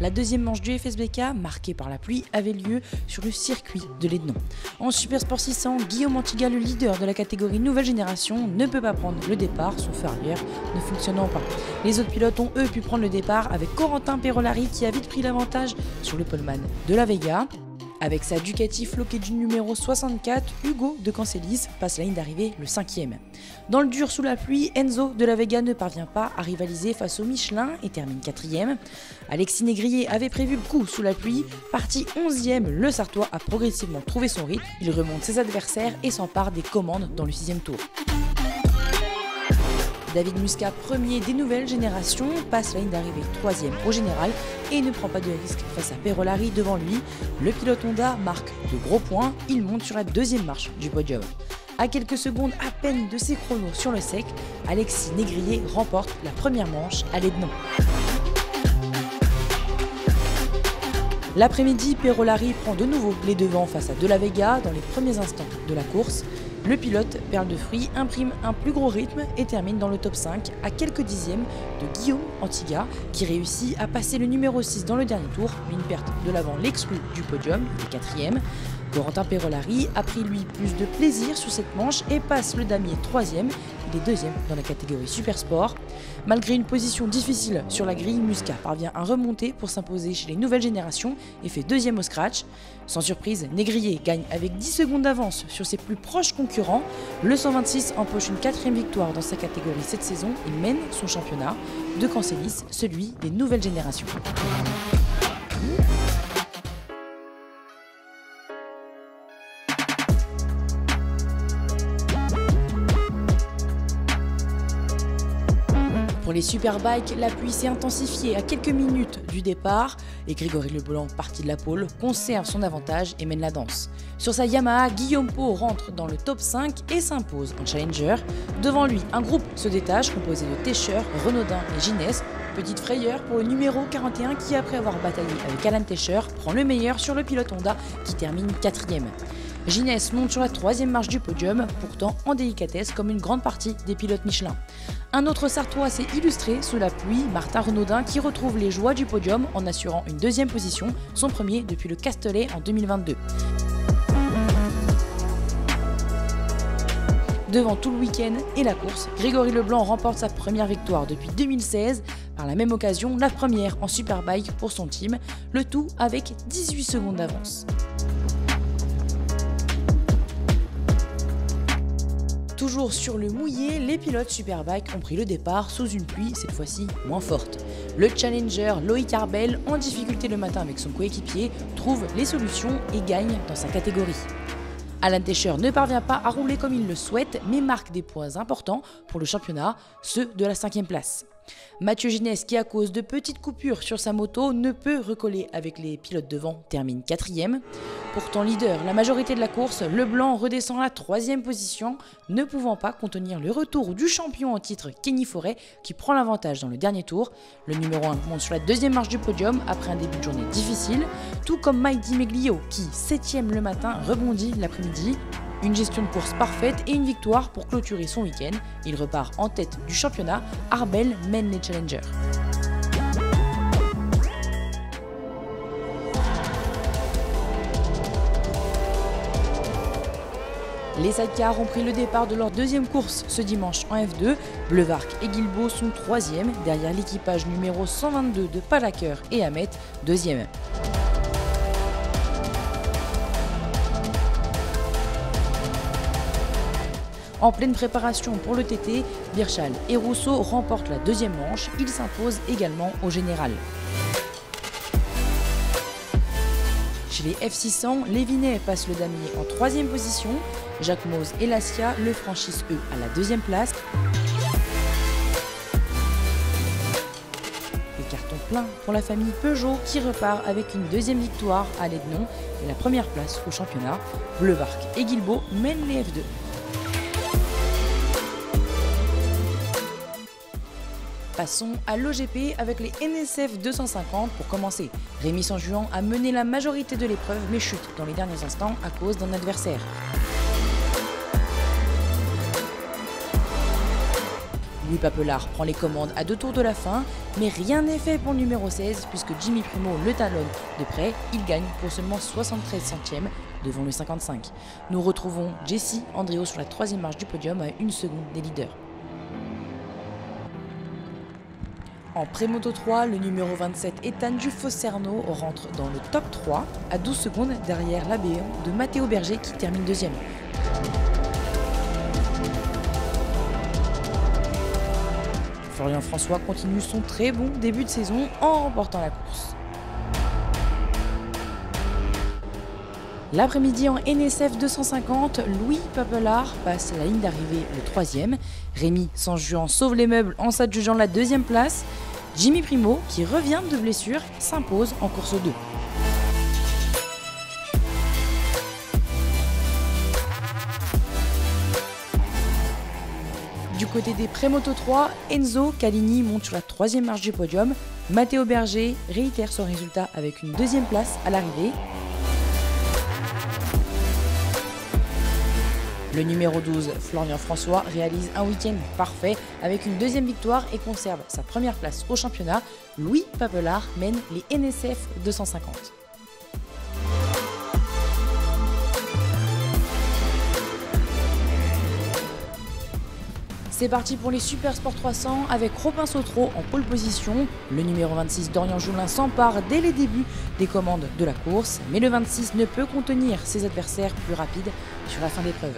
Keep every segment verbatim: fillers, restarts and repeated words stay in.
La deuxième manche du F S B K, marquée par la pluie, avait lieu sur le circuit de l'Ednon. En Super Sport six cents, Guillaume Antiga, le leader de la catégorie nouvelle génération, ne peut pas prendre le départ, son feu arrière ne fonctionnant pas. Les autres pilotes ont eux pu prendre le départ avec Corentin Perolari qui a vite pris l'avantage sur le poleman de la Vega. Avec sa Ducati floquée du numéro soixante-quatre, Hugo de Cancellis passe la ligne d'arrivée le cinquième. Dans le dur sous la pluie, Enzo de la Vega ne parvient pas à rivaliser face au Michelin et termine quatrième. Alexis Négrier avait prévu le coup sous la pluie. Parti onzième, le Sartois a progressivement trouvé son rythme. Il remonte ses adversaires et s'empare des commandes dans le sixième tour. David Muscat, premier des nouvelles générations, passe la ligne d'arrivée troisième au général et ne prend pas de risque face à Perolari devant lui. Le pilote Honda marque de gros points, il monte sur la deuxième marche du podium. À quelques secondes à peine de ses chronos sur le sec, Alexis Négrier remporte la première manche à l'Ednon. L'après-midi, Perolari prend de nouveau les devants face à De la Vega dans les premiers instants de la course. Le pilote, Perle de Fruits, imprime un plus gros rythme et termine dans le top cinq à quelques dixièmes de Guillaume Antiga qui réussit à passer le numéro six dans le dernier tour, mais une perte de l'avant l'exclut du podium, le quatrième. Corentin Perolari a pris lui plus de plaisir sur cette manche et passe le damier troisième, il est deuxième dans la catégorie Super Sport. Malgré une position difficile sur la grille, Muscat parvient à remonter pour s'imposer chez les nouvelles générations et fait deuxième au scratch. Sans surprise, Négrier gagne avec dix secondes d'avance sur ses plus proches concurrents. Le cent vingt-six empoche une quatrième victoire dans sa catégorie cette saison et mène son championnat de Cancellis, celui des nouvelles générations. Pour les Superbikes, la pluie s'est intensifiée à quelques minutes du départ et Grégory Leblanc, parti de la pole, conserve son avantage et mène la danse. Sur sa Yamaha, Guillaume Pau rentre dans le top cinq et s'impose en challenger. Devant lui, un groupe se détache composé de Tescher, Renaudin et Ginès. Petite frayeur pour le numéro quarante et un qui, après avoir bataillé avec Alan Tescher, prend le meilleur sur le pilote Honda qui termine quatrième. Ginès monte sur la troisième marche du podium, pourtant en délicatesse comme une grande partie des pilotes Michelin. Un autre Sartois s'est illustré sous la pluie, Martin Renaudin, qui retrouve les joies du podium en assurant une deuxième position, son premier depuis le Castellet en deux mille vingt-deux. Devant tout le week-end et la course, Grégory Leblanc remporte sa première victoire depuis deux mille seize, par la même occasion la première en Superbike pour son team, le tout avec dix-huit secondes d'avance. Toujours sur le mouillé, les pilotes Superbike ont pris le départ sous une pluie cette fois-ci moins forte. Le challenger Loïc Arbel, en difficulté le matin avec son coéquipier, trouve les solutions et gagne dans sa catégorie. Alan Tescher ne parvient pas à rouler comme il le souhaite, mais marque des points importants pour le championnat, ceux de la cinquième place. Mathieu Ginès, qui à cause de petites coupures sur sa moto ne peut recoller avec les pilotes devant, termine quatrième. Pourtant leader la majorité de la course, Leblanc redescend à la troisième position, ne pouvant pas contenir le retour du champion en titre Kenny Forêt qui prend l'avantage dans le dernier tour. Le numéro un monte sur la deuxième marche du podium après un début de journée difficile, tout comme Mike Di Meglio qui, septième le matin, rebondit l'après-midi. Une gestion de course parfaite et une victoire pour clôturer son week-end. Il repart en tête du championnat. Arbel mène les challengers. Les sidecars ont pris le départ de leur deuxième course ce dimanche en F deux. Blevark et Guilbault sont troisième, derrière l'équipage numéro cent vingt-deux de Palaker et Hamet, deuxième. En pleine préparation pour le T T, Birchal et Rousseau remportent la deuxième manche. Ils s'imposent également au général. Chez les F six cents, Lévinet passe le damier en troisième position. Jacques Mose et Lassia le franchissent eux à la deuxième place. Et carton plein pour la famille Peugeot qui repart avec une deuxième victoire à l'Ednon et la première place au championnat. Blevark et Guilbault mènent les F deux. Passons à l'O G P avec les N S F deux cent cinquante pour commencer. Rémi Sanjuan a mené la majorité de l'épreuve mais chute dans les derniers instants à cause d'un adversaire. Louis Papelard prend les commandes à deux tours de la fin, mais rien n'est fait pour le numéro seize puisque Jimmy Primo le talonne de près, il gagne pour seulement soixante-treize centièmes devant le cinquante-cinq. Nous retrouvons Jesse Andrio sur la troisième marche du podium à une seconde des leaders. En pré-moto trois, le numéro vingt-sept Ethan Dufosserno rentre dans le top trois à douze secondes derrière l'Abéon de Matteo Berger qui termine deuxième. Florian François continue son très bon début de saison en remportant la course. L'après-midi en N S F deux cent cinquante, Louis Papelard passe la ligne d'arrivée le troisième. Rémi Sanjuan sauve les meubles en s'adjugeant la deuxième place. Jimmy Primo, qui revient de blessure, s'impose en course deux. Du côté des pré-moto trois, Enzo Calini monte sur la troisième marche du podium. Matteo Berger réitère son résultat avec une deuxième place à l'arrivée. Le numéro douze, Florian François, réalise un week-end parfait avec une deuxième victoire et conserve sa première place au championnat. Louis Papelard mène les N S F deux cent cinquante. C'est parti pour les Super Sport trois cents avec Robin Sautreau en pole position. Le numéro vingt-six, Dorian Joulin, s'empare dès les débuts des commandes de la course, mais le vingt-six ne peut contenir ses adversaires plus rapides sur la fin d'épreuve.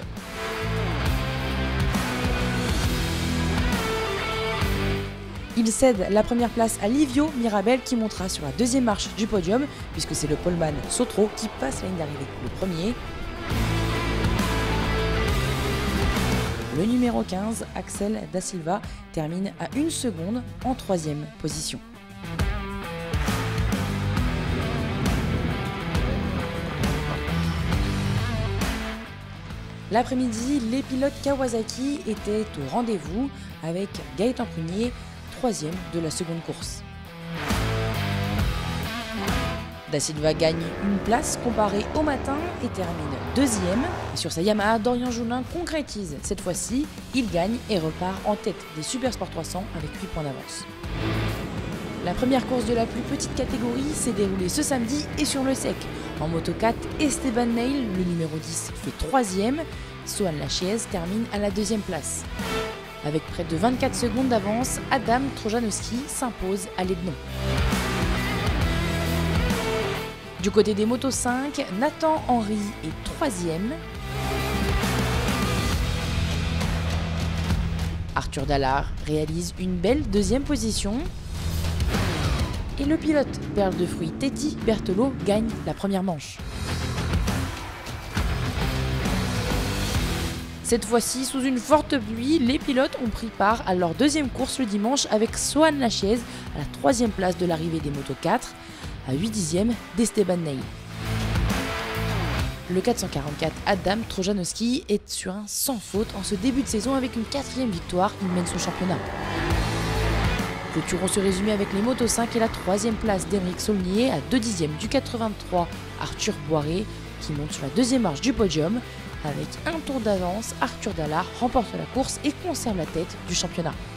Il cède la première place à Livio Mirabel qui montera sur la deuxième marche du podium puisque c'est le poleman Sautreau qui passe la ligne d'arrivée le premier. Le numéro quinze, Axel Da Silva, termine à une seconde en troisième position. L'après-midi, les pilotes Kawasaki étaient au rendez-vous avec Gaëtan Prunier, troisième de la seconde course. Da Silva gagne une place comparée au matin et termine deuxième. Et sur sa Yamaha, Dorian Joulin concrétise cette fois-ci. Il gagne et repart en tête des Super Sport trois cents avec huit points d'avance. La première course de la plus petite catégorie s'est déroulée ce samedi et sur le sec. En moto quatre, Esteban Neil, le numéro dix, fait troisième. Sohan Lachiez termine à la deuxième place. Avec près de vingt-quatre secondes d'avance, Adam Trojanowski s'impose à l'aide-nom. Du côté des motos cinq, Nathan Henry est troisième. Arthur Dallard réalise une belle deuxième position. Et le pilote perle de fruits Teddy Berthelot gagne la première manche. Cette fois-ci, sous une forte pluie, les pilotes ont pris part à leur deuxième course le dimanche avec Sohan Lachiez à la troisième place de l'arrivée des motos quatre. À huit dixièmes d'Esteban Neil. Le quatre cent quarante-quatre, Adam Trojanowski est sur un sans faute en ce début de saison avec une quatrième victoire, il mène son championnat. Clôturons ce résumé avec les motos cinq et la troisième place d'Henrik Saulnier à deux dixièmes du quatre-vingt-trois, Arthur Boiré qui monte sur la deuxième marche du podium. Avec un tour d'avance, Arthur Dallard remporte la course et conserve la tête du championnat.